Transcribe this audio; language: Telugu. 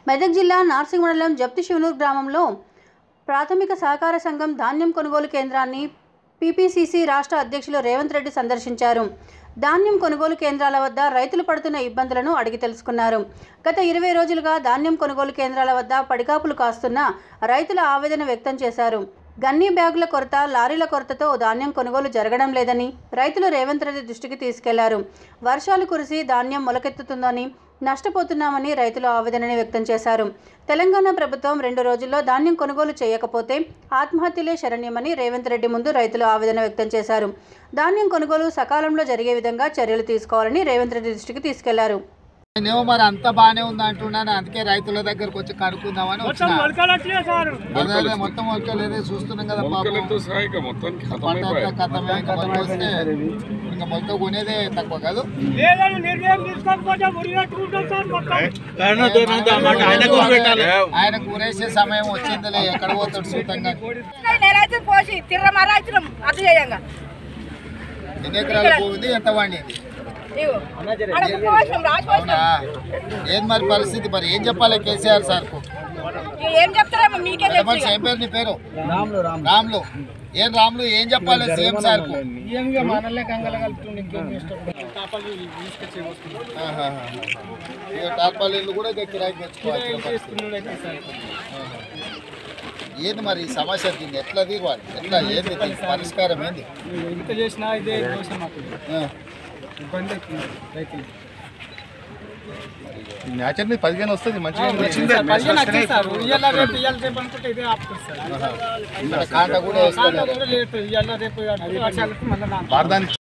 మెదక్ జిల్లా నార్సింగ్ మండలం జప్తి శివనూర్ గ్రామంలో ప్రాథమిక సహకార సంఘం ధాన్యం కొనుగోలు కేంద్రాన్ని పీపీసీసీ రాష్ట్ర అధ్యక్షులు రేవంత్ రెడ్డి సందర్శించారు. ధాన్యం కొనుగోలు కేంద్రాల వద్ద రైతులు పడుతున్న ఇబ్బందులను అడిగి తెలుసుకున్నారు. గత 20 రోజులుగా ధాన్యం కొనుగోలు కేంద్రాల వద్ద పడికాపులు కాస్తున్న రైతుల ఆవేదన వ్యక్తం చేశారు. గన్నీ బ్యాగుల కొరత, లారీల కొరతతో ధాన్యం కొనుగోలు జరగడం లేదని రైతులు రేవంత్ రెడ్డి దృష్టికి తీసుకెళ్లారు. వర్షాలు కురిసి ధాన్యం మొలకెత్తుతుందని, నష్టపోతున్నామని రైతులు ఆవేదనని వ్యక్తం చేశారు. తెలంగాణ ప్రభుత్వం 2 రోజుల్లో ధాన్యం కొనుగోలు చేయకపోతే ఆత్మహత్యలే శరణ్యమని రేవంత్ రెడ్డి ముందు రైతులు ఆవేదన వ్యక్తం చేశారు. ధాన్యం కొనుగోలు సకాలంలో జరిగే విధంగా చర్యలు తీసుకోవాలని రేవంత్ రెడ్డి దృష్టికి తీసుకెళ్లారు. నేను మరి అంత బాగానే ఉంది అంటున్నాను, అందుకే రైతుల దగ్గరకు వచ్చి కనుక్కుందామని వచ్చిన. మొత్తం మొలకలేదు, చూస్తున్నాం కదా ఇంకా మొలక కొనేదే తక్కువ కాదు. ఆయన కూరేసే సమయం వచ్చిందిలే, ఎక్కడ పోతాడు సూతంగా. ఎన్ని ఎకరాలు పోయింది, ఎంత పండింది, ఏం మరి పరిస్థితి? మరి ఏం చెప్పాలి కేసీఆర్ సార్ కు? ఏం పేరు నీ పేరు? రాములు. ఏం రాములు ఏం చెప్పాలి సీఎం సార్ కు? టార్పాలీలు కూడా కిరాయికి తెచ్చుకోవాలి. ఏంది మరి ఈ సమస్య? దీన్ని ఎట్లా తీరాలి? ఎట్లా ఏంది పరిష్కారం? ఏంది న్యాచర్ 15 వస్తుంది, మంచిగా కాంట కూడా